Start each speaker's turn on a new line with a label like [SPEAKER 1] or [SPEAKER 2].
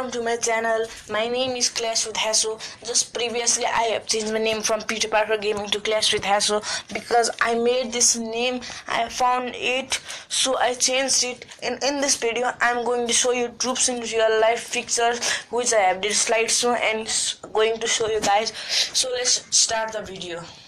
[SPEAKER 1] welcome to my channel. My name is Clash with Hasso. Just previously I have changed my name from Peter Parker Gaming to Clash with Hasso because I made this name, I found it, so I changed it. And in this video I'm going to show you troops in real life fixtures which I have did slideshow and going to show you guys. So let's start the video.